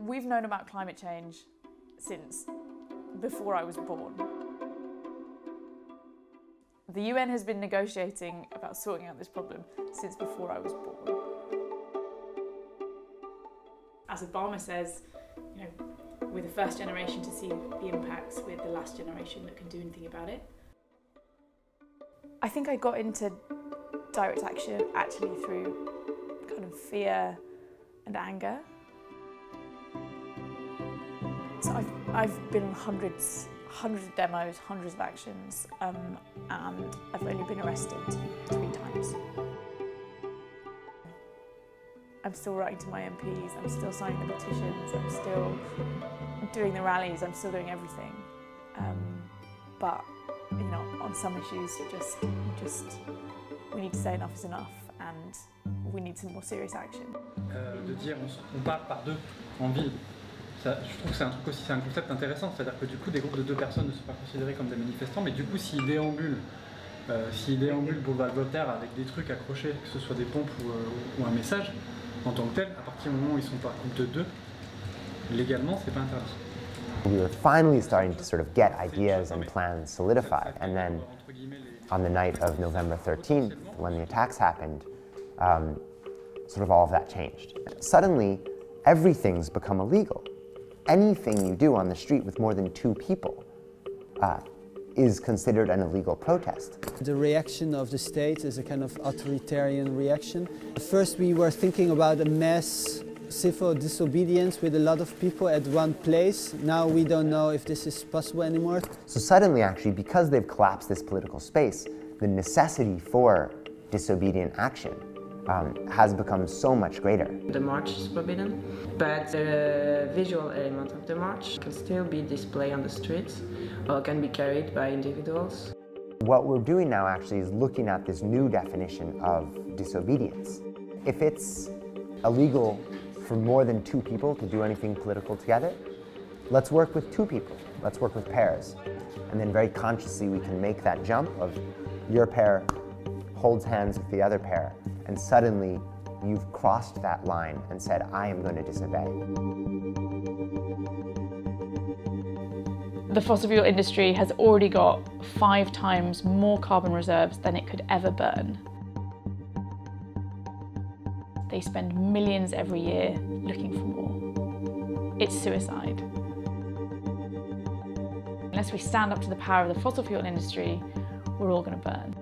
We've known about climate change since before I was born. The UN has been negotiating about sorting out this problem since before I was born. As Obama says, you know, we're the first generation to see the impacts, we're the last generation that can do anything about it. I think I got into direct action actually through kind of fear and anger. So I've been on hundreds of demos, hundreds of actions, and I've only been arrested 3 times. I'm still writing to my MPs, I'm still signing the petitions, I'm still doing the rallies, I'm still doing everything. But you know, on some issues, we need to say enough is enough, and we need some more serious action. De dire on part par 2 en ville. Ça, je trouve que c'est un truc aussi, c'est un concept intéressant, c'est-à-dire que du coup des groupes de 2 personnes ne sont pas considérés comme des manifestants, mais du coup s'ils déambulent boulevard Voltaire avec des trucs accrochés, que ce soit des pompes ou un message, en tant que tel, à partir du moment où ils sont par groupe de 2, légalement c'est pas interdit. We were finally starting to sort of get ideas and plans solidified, and then on the night of November 13th, when the attacks happened, sort of all of that changed. Suddenly, everything's become illegal. Anything you do on the street with more than 2 people is considered an illegal protest. The reaction of the state is a kind of authoritarian reaction. At first we were thinking about a mass civil disobedience with a lot of people at one place. Now we don't know if this is possible anymore. So suddenly, actually, because they've collapsed this political space, the necessity for disobedient action has become so much greater. The march is forbidden, but the visual element of the march can still be displayed on the streets or can be carried by individuals. What we're doing now actually is looking at this new definition of disobedience. If it's illegal for more than 2 people to do anything political together, let's work with 2 people. Let's work with pairs. And then very consciously we can make that jump of your pair holds hands with the other pair, and suddenly you've crossed that line and said, I am going to disobey. The fossil fuel industry has already got 5 times more carbon reserves than it could ever burn. They spend millions every year looking for more. It's suicide. Unless we stand up to the power of the fossil fuel industry, we're all going to burn.